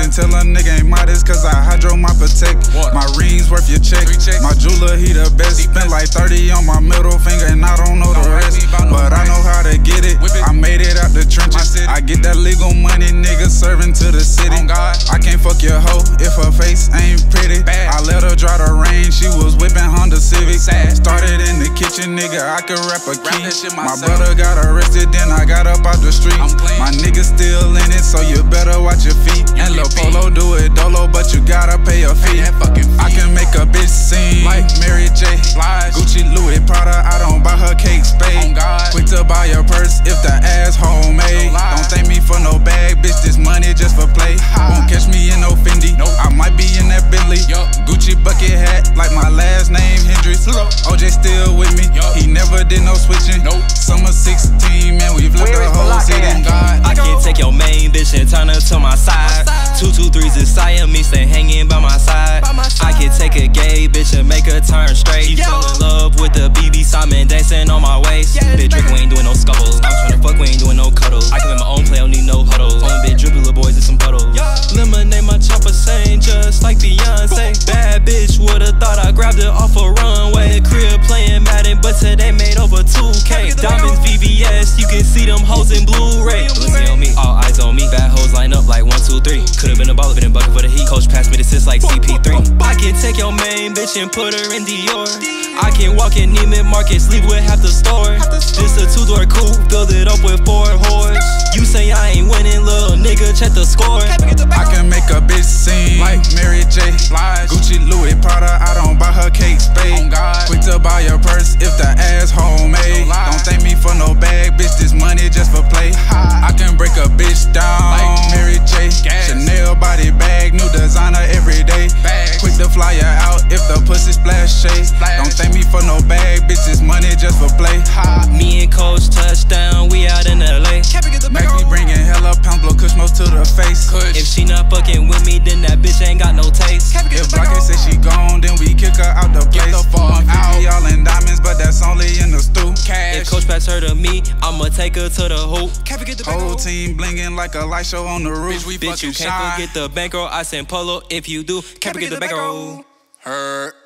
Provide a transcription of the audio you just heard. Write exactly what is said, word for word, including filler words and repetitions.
can tell a nigga ain't modest, cause I hydro my protect. What? My rings worth your check. My jeweler, he the best. Spent like thirty on my middle finger, and I don't know the rest. But I know how to get it. I made it out the trenches. I get that legal money, nigga, serving to the city. I can't fuck your hoe if her face ain't pretty. I let her dry the rain, she was whipping Honda Civic. Started in the kitchen, nigga, I could rap a key. My brother got arrested, then I got up out the street. My nigga still in it, so you better watch your feet. And Lil Polo do it dolo, but you gotta pay a fee. I can make a bitch sing like Mary J. Gucci, Louis, Prada, I don't buy her cake spade. Quick to buy your purse if the ass homemade. Don't thank me for no bag, bitch, this money just for play. Won't catch me in no Fendi, I might be in that Bentley. Gucci bucket hat, like my last name Hendrix. O J still with me, he never did no switching. Summer sixteen, man, we've left the whole city. I can take your main bitch and turn her to my side. Two two threes is Siamese, stay hanging by my side. I can take a gay bitch and make her turn straight. She fell in love with the B B Simon dancing on my waist. Big drink, we ain't doing no scuffles. I'm tryna fuck, we ain't doing no cuddles. I can make my own play, don't need no huddles. On big drippy little boys and some puddles. Lemonade, my chopper saying just like Beyonce. Bad bitch, would've thought I grabbed it off a runway. Crib playing Madden, but today made over two K. Diamonds V V S, you can see them hoes in Blu-ray. Listen on me, all eyes on me. Bad hoes line up like one, two, three. Could've been a baller, been a bucket for the heat. Coach passed me the assist like C P three. I can take your main bitch and put her in Dior. I can walk in Neiman Marcus, leave with half the store. This a two-door coupe, build it up with four whores. You say I ain't winning, little nigga, check the score. I can make a bitch sing like Mary J. Gucci, Louis, Prada, I don't buy her cake spade. Quick to buy your purse if the ass homemade. Don't thank me for no bag, bitch, this money just for play. I can break a bitch down like Mary J. Chanel body bag, new designer every day. Quick to fly her out if the pussy splash shade. Don't thank me for no bag, bitch, this money just for play. Me and Coach touchdown, we out in L A. Mac be bringing hella pounds, blow kush most to the face. If she not fucking with me, then that bitch ain't got no taste. If Blockaye say she gone, then we kick her out the place. one fifty all in diamonds, but that's only in the stew. If Coach pass her to me, I'ma take her to the hoop. Whole team blinging like a light show on the roof. Bitch, you can't forget the bankroll. I send Polo if you do. Can't forget the bankroll. Her.